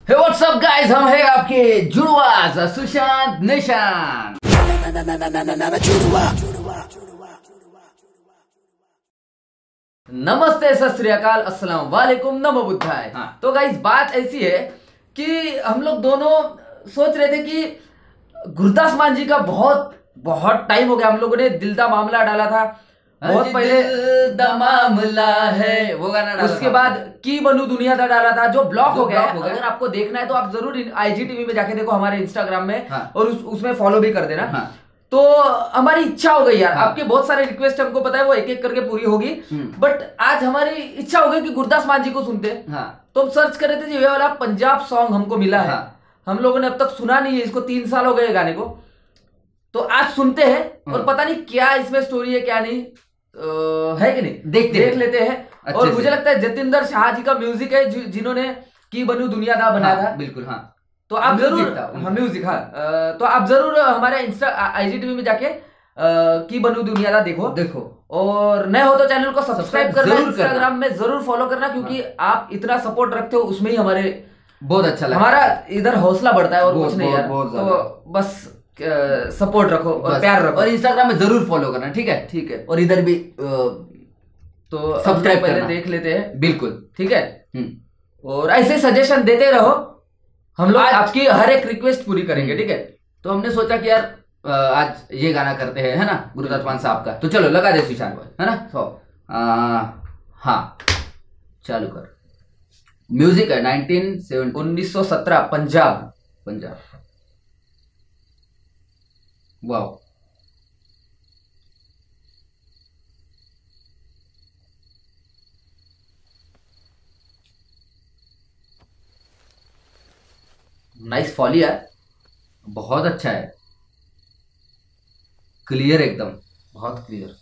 हे WhatsApp guys, हम हैं आपके जुड़वास सुशांत निशांत। नमस्ते, सत श्री अकाल, अस्सलाम वालेकुम, नमो बुद्धाय। तो गाइस बात ऐसी है कि हम लोग दोनों सोच रहे थे कि गुरदास मान जी का बहुत टाइम हो गया। हम लोगों ने दिल दा मामला डाला था बहुत पहले, दिल दा मामला है वो गाना डाला। उसके बाद की बनू दुनिया दा डाला था जो ब्लॉक हो गया। अगर आपको देखना है तो आप जरूर IGTV में जाके देखो, हमारे इंस्टाग्राम में, और उसमें फॉलो भी कर देना। तो हमारी इच्छा हो गई यार, आपके बहुत सारे रिक्वेस्ट हमको पता है वो एक एक करके पूरी होगी, बट आज हमारी इच्छा हो गई कि गुरदास मान जी को सुनते। तो हम सर्च कर रहे थे, ये वाला पंजाब सॉन्ग हमको मिला है। हम लोगों ने अब तक सुना नहीं है इसको, 3 साल हो गए गाने को। तो आज सुनते हैं और पता नहीं क्या इसमें स्टोरी है क्या नहीं है कि नहीं, देख लेते हैं। और मुझे लगता है जतिंदर शाह जी का म्यूजिक है जिन्होंने की बनू दुनिया दा बनाया था। बिल्कुल हाँ। तो आप जरूर म्यूजिक तो आप जरूर हमारे IGTV में जाके की बनू दुनिया दा देखो। और नए हो तो चैनल को सब्सक्राइब करना, इंस्टाग्राम में जरूर फॉलो करना, क्योंकि आप इतना सपोर्ट रखते हो उसमें ही हमारे बहुत अच्छा लगता है, हमारा इधर हौसला बढ़ता है और कुछ नहीं यार। तो बस सपोर्ट रखो और प्यार रखो, और इंस्टाग्राम में जरूर फॉलो करना। ठीक है। और इधर भी तो सब्सक्राइब पहले देख लेते हैं। बिल्कुल ठीक है। और ऐसे सजेशन देते रहो, हम लोग आपकी हर एक रिक्वेस्ट पूरी करेंगे। ठीक है। तो हमने सोचा कि यार आज ये गाना करते हैं, है ना, गुरदास मान साहब का। तो चलो लगा दे सुशांत भाई, है ना। तो हाँ चालू कर। म्यूजिक है 1917 पंजाब। वाओ, नाइस फॉली यार, बहुत अच्छा है, क्लियर एकदम, बहुत क्लियर।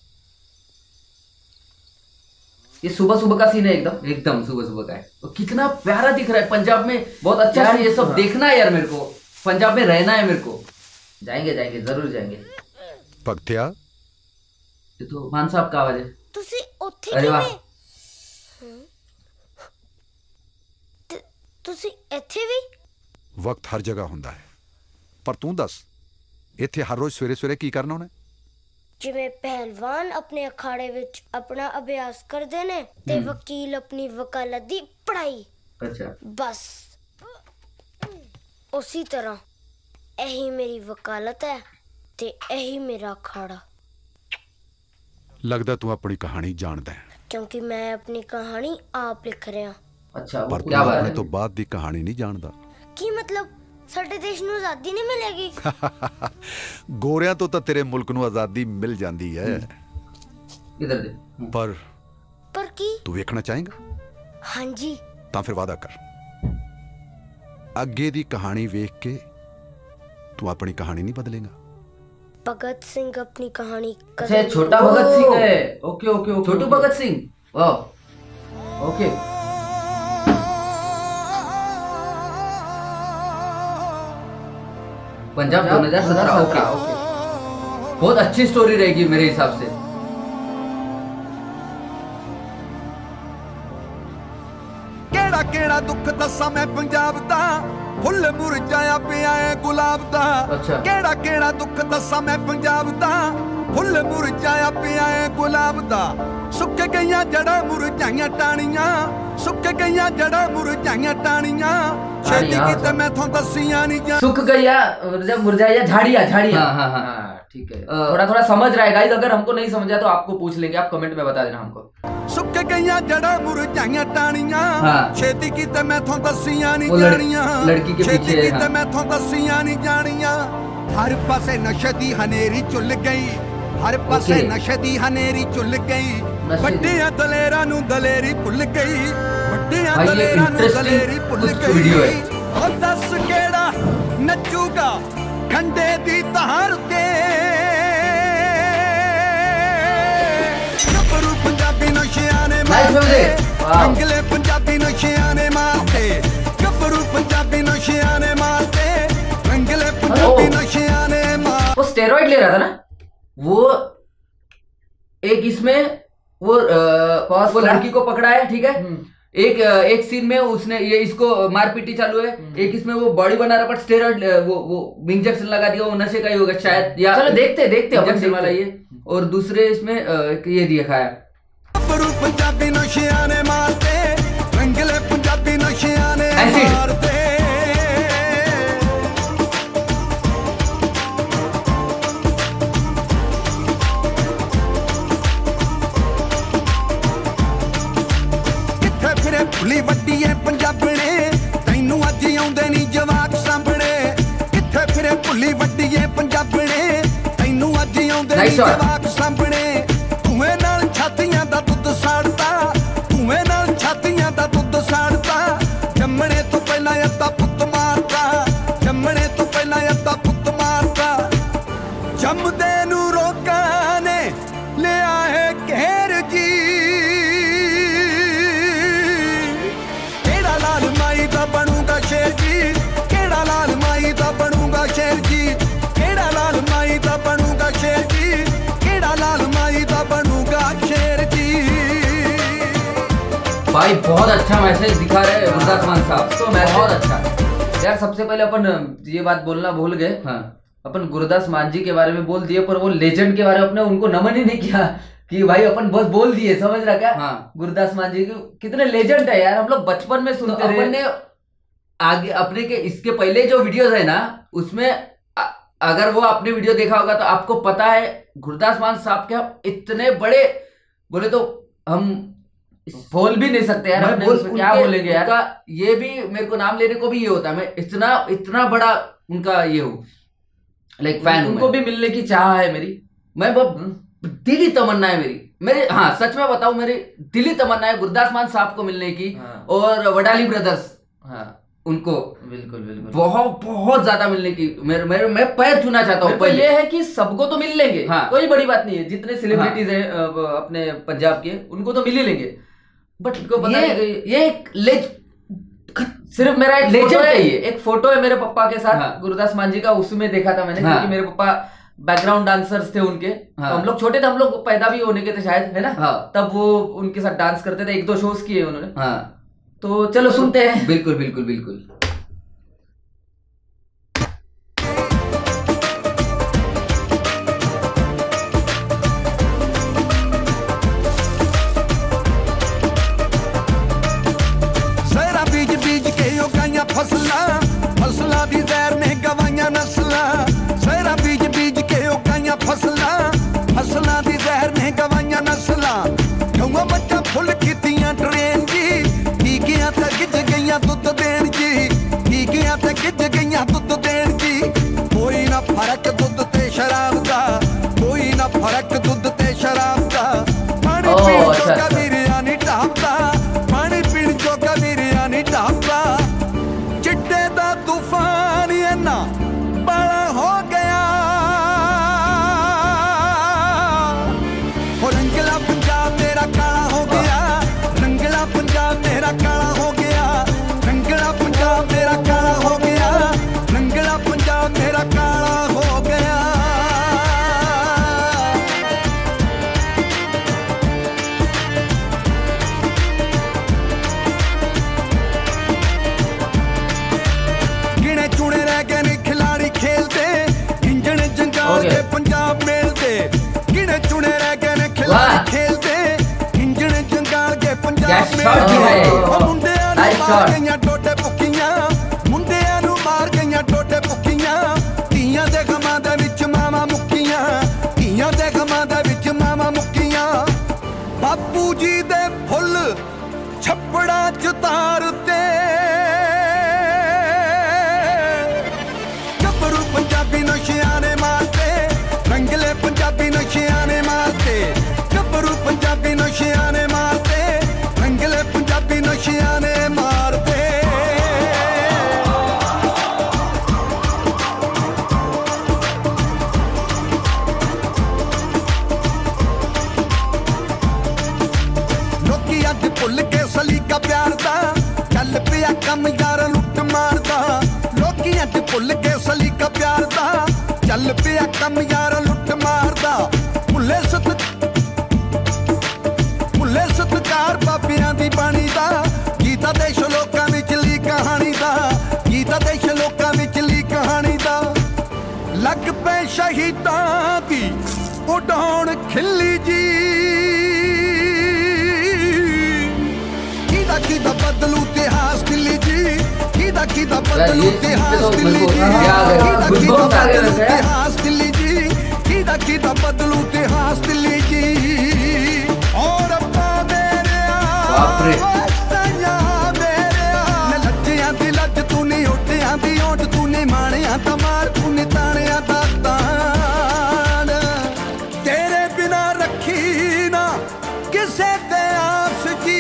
ये सुबह का सीन है, एकदम सुबह का है। तो कितना प्यारा दिख रहा है पंजाब में, बहुत अच्छा है ये सब। देखना है यार मेरे को, पंजाब में रहना है मेरे को। जाएंगे जरूर जाएंगे। भगतिया, ये तो मान साहब का आवाज है। तुसी ओथे अरे वाह, तुसी इत्थे भी? वक्त हर जगह हुंदा है, पर तू दस इत्थे हर रोज सवेरे की करना होना? जिवें पहलवान अपने अखाड़े विच अपना अभ्यास करदे ने ते वकील अपनी वकालत दी पढ़ाई। अच्छा, बस उसी तरह यही मेरी वकालत है ते यही मेरा अखाड़ा। लगदा तू अपनी कहानी जानदा है, क्योंकि मैं अपनी कहानी आप लिख रहा। अच्छा, पर क्या बात है, तो बाद दी कहानी नहीं जानदा। की मतलब साडे देश नूं आजादी नहीं मिलेगी? गोरियां तो तेरे मुल्क नूं आजादी मिल जाती है। इधर दे। पर की तू वेखना चाहेगा? हाँ जी। तां फिर वादा कर, अगे दी कहानी वेख के तू अपनी कहानी नहीं बदलेगा। भगत सिंह अपनी कहानी। अच्छा, छोटा भगत सिंह है। ओके, छोटू भगत सिंह। वाह, ओके। पंजाब 2017। ओके, बहुत अच्छी स्टोरी रहेगी मेरे हिसाब से। केड़ा दुख दसा मैं पंजाब दा, फुल मुरझाया पिया है गुलाब दा। केड़ा दुख दसा मैं पंजाब दा, फुल मुरझाया पिया है गुलाब दा। सुक गईयां जड़ा मुरझाइयां टाणियां, सुक गईयां जड़ा मुरझाइयां टाणियां। छेती कीते मैथों दसियां नहीं जा। सुक गईया मुरझाइयां झाड़ियां। हाँ, ठीक है। थोड़ा समझ रहा है गाइस, अगर हमको नहीं समझा तो आपको पूछ लेंगे, आप कमेंट में बता देना हमको। सुक गईयां जड़ा मुरझाइयां टाणियां, छेती कीते मैथों दसियां नहीं जानियां। लड़की के पीछे कीते मैथों दसियां नहीं जानियां। हर पासे नशे दी हनेरी चुल गई, हर पासे नशे दी हनेरी चुल गई। ਵੱਡਿਆਂ ਦਲੇਰਾਂ ਨੂੰ ਦਲੇਰੀ ਭੁੱਲ ਗਈ, ਵੱਡਿਆਂ ਦਲੇਰਾਂ ਨੂੰ ਦਲੇਰੀ ਭੁੱਲ ਗਈ। ਉਹ ਦੱਸ ਕਿਹੜਾ ਨੱਚੂਗਾ ਖੰਡੇ ਦੀ ਧਾਰ ਤੇ। ਗੱਭਰੂ ਪੰਜਾਬੀ ਨਸ਼ਿਆਂ ਨੇ ਮਾਰਤੇ, ਅੰਗਲੇ ਪੰਜਾਬੀ ਨਸ਼ਿਆਂ ਨੇ ਮਾਰਤੇ। ਗੱਭਰੂ ਪੰਜਾਬੀ ਨਸ਼ਿਆਂ ਨੇ मारते, अंगले पंजाबी नशिया ने मार। वो स्टेरॉइड ले रहा था ना वो, एक इसमें वो लड़की को पकड़ा है, ठीक है, एक सीन में उसने ये इसको मारपीटी चालू है, एक इसमें वो बॉडी बना रहा, बट स्टेरॉइड वो इंजेक्शन लगा दिया, वो नशे का ही होगा शायद, या चलो देखते इंजेक्शन वाला ये। और दूसरे इसमें ये दिखाया पंजाबी नशिया ने मारते, रंगले पंजाबी नशिया ने मारते। भुली वड्डी है पंजाबणे, तैनू अज आउंदे नी जवाक सांभणे। किथे फिरे भुली वड्डी है पंजाबणे, तैनू अज आउंदे नी जवाक सांभणे। धुएं नाल छातियां दा दुੱਧ साड़ता, धुएं नाल छातियां दा दुੱਧ साड़ता। जम्मणे तो पहला अद्धा पुत्त मारता, जम्मणे तो पहला अद्धा पुत्त मारता। जमदे नू रोकां ने लिया है घेर जी, बनूंगा शेर जी, केड़ा लाल माई दा बनूंगा शेर जी, केड़ा लाल माई दा बनूंगा शेर जी, केड़ा लाल माई दा बनूंगा शेर जी। भाई बहुत अच्छा मैसेज दिखा रहे हैं गुरदास मान साहब, तो बहुत अच्छा यार। सबसे पहले अपन ये बात बोलना भूल गए, हाँ अपन गुरदास मान जी के बारे में बोल दिए, पर वो लेजेंड के बारे में अपने उनको नमन ही नहीं किया कि भाई अपन बस बोल दिए, समझ रहा क्या? हाँ। गुरदास मान जी कितने लेजेंड है यार, हम लोग बचपन में सुनते रहे। अपन ने आगे अपने के इसके पहले जो वीडियोस है ना, उसमें अगर वो आपने वीडियो देखा होगा तो आपको पता है गुरदास मान साहब के हम इतने बड़े, बोले तो हम बोल भी नहीं सकते यार, क्या बोलेंगे यार। ये भी मेरे को नाम लेने को भी ये होता है, मैं इतना बड़ा उनका ये हूँ, लाइक फैन। उनको भी मिलने की चाह है मेरी, मैं दिली तमन्ना है मेरी, हाँ सच में बताऊं, मेरी दिली तमन्ना है गुरदास मान साहब को मिलने की। हाँ। और वडाली ब्रदर्स, हाँ उनको बिल्कुल बहुत ज्यादा मिलने की मैं पैर छूना चाहता हूँ। ये है कि सबको तो मिल लेंगे, हाँ कोई बड़ी बात नहीं है, जितने सेलिब्रिटीज हैं अपने पंजाब के उनको तो मिल ही लेंगे, बट इनको पता है ये एक सिर्फ मेरा एक लेजेंड है, ये एक फोटो है मेरे पापा के साथ। हाँ। गुरदास मान जी का, उसमें देखा था मैंने। हाँ। क्योंकि मेरे पापा बैकग्राउंड डांसर्स थे उनके। हाँ। तो हम लोग छोटे थे, हम लोग पैदा भी होने के थे शायद, है ना? हाँ। तब वो उनके साथ डांस करते थे, 1-2 शोज किए उन्होंने। हाँ। तो चलो सुनते हैं। बिल्कुल बिल्कुल बिल्कुल। सहरा बीज बीज के उगाइयां फसलां दी जहर ने गवाइयां नस्लां। सहरा बीज बीज के उगाइयां फसलां दी जहर ने गवाइयां नस्लां। गऊं मੱਝਾਂ फुल कीतियां ट्रेन जी, टीकियां ते गिज गईयां दुੱਧ देण जी, टीकियां ते गिज गईयां दुੱਧ देण जी। कोई ना फर्क दुੱਧ ते शराब दा, कोई ना फर्क दुੱਧ ते शराब दा। पानी पीण जोगा वीरिया नी ढाबदा, पानी पीण जोगा वीरिया नी ढाबदा। चिट्टे दा तूफान इन्ना बड़ा हो गया, और रंगला पंजाब मेरा काला हो गया, रंगला पंजाब मेरा काला हो गया, रंगला पंजाब मेरा काला हो गया, रंगला पंजाब मेरा काला हो गया। गिने चुने रह गए ने खिलाड़ी खेलते, इंजन जंगाल के पंजाब मेलते। गिने चुने रह गए ने खिलाड़ी खेलते, इंजन जंगाल के पंजाब मेलते। मुंडियां नूं मार गईयां टोटे पुक्कियां, मुंडियां नूं मार गईयां टोटे पुक्कियां। धीआं दे गमां दे विच मावां मुक्कियां, धीआं दे गमां दे विच मावां मुक्कियां। बापू जी दे फुੱਲ छप्पड़ां च तारते, गभरू पंजाबी नशियां ने मारते, रंगले पंजाबी नशियां ने मारते। गभरू पंजाबी नशियां ने मारते, रंगले पंजाबी नशियां ने मारते। लोकी अज भुल के सलीका प्यार दा, चल पिया कम यार लुट मारदा। लोकी अज भुल के सलीका प्यार दा, चल पिया कम यार लुट मारदा। भुले सत्कार बाबियां दी बाणी दा, शहीदां दी उड़ान खिल्ली जी किदा बदलू इतिहास दिल्ली जी किदा बदलू इतिहास दिल्ली जी किदा बदलू इतिहास दिल्ली जी किदा बदलू इतिहास दिल्ली जी और अब्बा मेरे लज्जियां दी लज तू नहीं ओटियां दी ओट तू नहीं माणियां दा मार तू नहीं ताणियां दा ताण तेरे बिना रखी ना किसे ते आस जी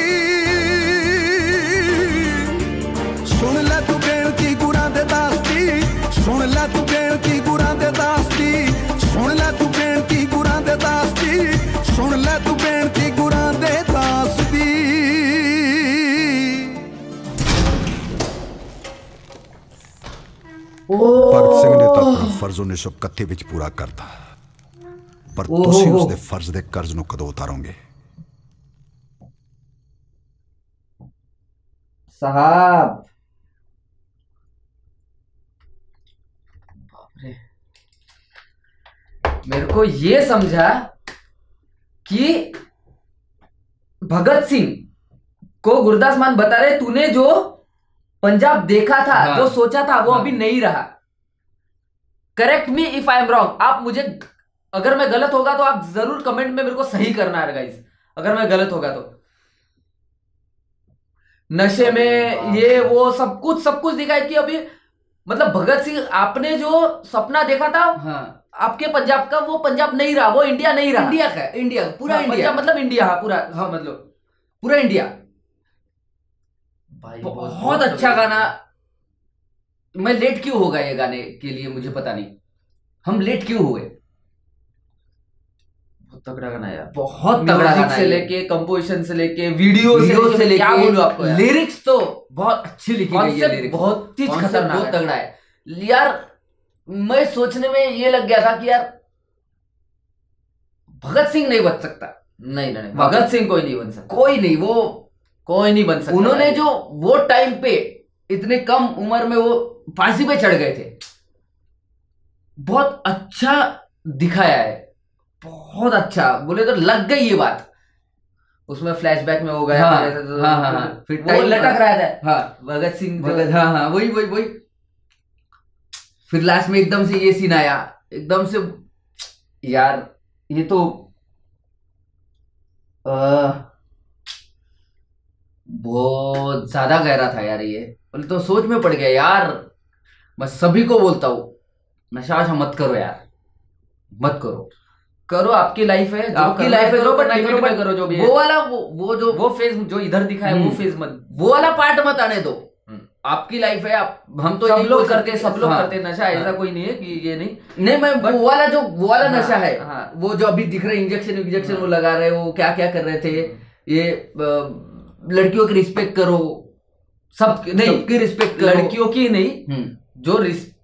सुन ले तू बेनती गुरां दे दास्ती सुन ले तू बेनती गुरां दे दास्ती सुन ले तू बेनती गुरां दे दास्ती सुन ले तू बेनती गुरां दे दास्ती भगत सिंह ने तो अपना फर्ज 1931 विच पूरा करता पर तुसीं उसदे फर्ज दे कर्ज नूं कदों उतारोगे साहब? मेरे को ये समझा कि भगत सिंह को गुरदास मान बता रहे तूने जो पंजाब देखा था, हाँ, जो सोचा था वो, हाँ, अभी नहीं रहा। Correct me if I am wrong. आप मुझे, अगर मैं गलत होगा तो आप जरूर कमेंट में मेरे को सही करना है गाइस, अगर मैं गलत होगा तो। नशे में ये वो सब कुछ दिखाया कि अभी मतलब भगत सिंह आपने जो सपना देखा था, हाँ, आपके पंजाब का, वो पंजाब नहीं रहा, वो इंडिया नहीं रहा। इंडिया का, इंडिया पूरा, हाँ, इंडिया मतलब इंडिया, हाँ पूरा, हाँ मतलब पूरा इंडिया। भाई बहुत अच्छा गाना। मैं लेट क्यों हो गया ये गाने के लिए मुझे पता नहीं, हम लेट क्यों हुए। बहुत तगड़ा गाना यार, बहुत तगड़ा गाना से लेके कंपोजिशन से लेके वीडियो से लेके क्या बोलूं आपको, लिरिक्स तो बहुत अच्छी लिखी गई है, लिरिक्स बहुत चीज खतरनाक, बहुत तगड़ा है यार। मैं सोचने में ये लग गया था कि यार भगत सिंह नहीं बच सकता। नहीं, भगत सिंह कोई नहीं बन सकता, कोई नहीं बन सकता। उन्होंने जो वो टाइम पे इतने कम उम्र में वो फांसी पे चढ़ गए थे, बहुत अच्छा दिखाया है, बहुत अच्छा। बोले तो लग गई ये बात। उसमें फ्लैशबैक में हो गया, हाँ, फिर वो लटक रहा था, हाँ, भगत सिंह, हाँ, वही। फिर लास्ट में एकदम से ये सीन आया, एकदम से यार ये तो बहुत ज्यादा गहरा था यार ये। तो सोच में पड़ गया यार। मैं सभी को बोलता हूँ, नशा मत करो यार, मत करो, आपकी लाइफ है, आपकी लाइफ है, बट लिमिट में करो। जो भी वो वाला वो फेज जो इधर दिखा है, वो फेज मत, वो वाला पार्ट मत आने दो। आपकी लाइफ है, हम तो सब लोग करते, नशा, ऐसा कोई नहीं है कि ये नहीं, मैं वो वाला नशा है, वो जो अभी दिख रहे इंजेक्शन वो लगा रहे, वो क्या कर रहे थे। ये लड़कियों की रिस्पेक्ट करो, सबकी रिस्पेक्ट करो, लड़कियों की नहीं, जो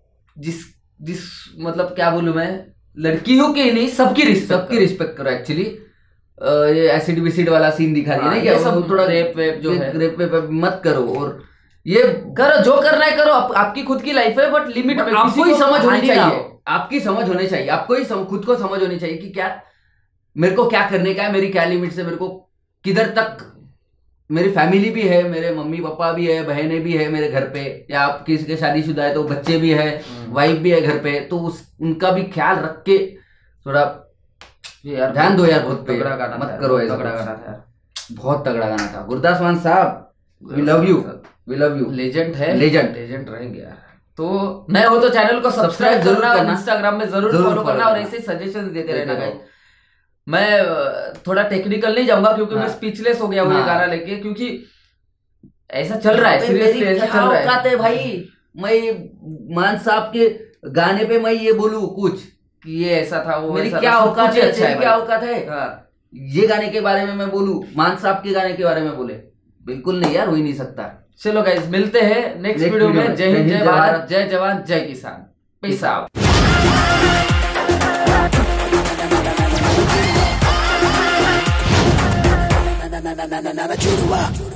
जिस मतलब क्या बोलूं मैं, लड़कियों की नहीं, सबकी रिस्पेक्ट करो। एक्चुअली ये एसिड विसिड वाला सीन दिखा दिया ना, ये सब थोड़ा रेप जो है, रेप मत करो। और ये करो, जो करना है करो, आपकी खुद की लाइफ है, बट लिमिट में। आपको ही समझ होनी चाहिए, आपकी समझ होनी चाहिए, आपको ही खुद को समझ होनी चाहिए कि क्या मेरे को क्या करने का है, मेरी क्या लिमिट से, मेरे को किधर तक। मेरी फैमिली भी है, मेरे मम्मी पापा भी है, बहनें भी है मेरे घर पे, या आप किसी के शादीशुदा है तो बच्चे भी है, वाइफ भी है घर पे, तो उनका भी ख्याल रख के थोड़ा यार ध्यान दो यार खुद पे, मत करो ऐसा। तगड़ा गाना था यार, बहुत तगड़ा गाना था। गुरदास मान साहब, वी लव यू, लेजेंड है, लेजेंड रहेंगे यार। तो नए हो तो चैनल को सब्सक्राइब जरूर करना, इंस्टाग्राम में जरूर फॉलो करना, और ऐसे सजेशंस देते रहना गाइस। मैं थोड़ा टेक्निकल नहीं जाऊंगा क्योंकि मैं स्पीचलेस हो गया हूँ ये गाना लेके, क्योंकि ऐसा चल रहा है, सीरियसली ऐसा चल रहा है भाई। मैं मान साहब के गाने पे मैं ये बोलूं कुछ कि ये ऐसा था, वो मेरी क्या औकात है, अच्छा है, क्या औकात है ये गाने के बारे में मैं बोलूं, मान साहब के गाने के बारे में बोले, बिल्कुल नहीं यार, हो ही नहीं सकता। चलो गाइस, मिलते हैं नेक्स्ट वीडियो में। जय हिंद, जय भारत, जय जवान, जय किसान, पीस आउट।